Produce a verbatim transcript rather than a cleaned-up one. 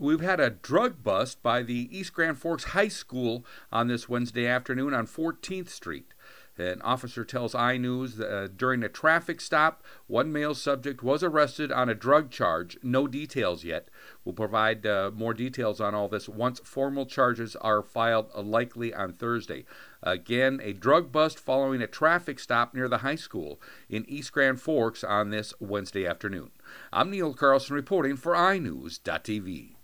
We've had a drug bust by the East Grand Forks High School on this Wednesday afternoon on fourteenth Street. An officer tells iNews that uh, during a traffic stop, one male subject was arrested on a drug charge. No details yet. We'll provide uh, more details on all this once formal charges are filed, uh, likely on Thursday. Again, a drug bust following a traffic stop near the high school in East Grand Forks on this Wednesday afternoon. I'm Neil Carlson reporting for i news dot t v.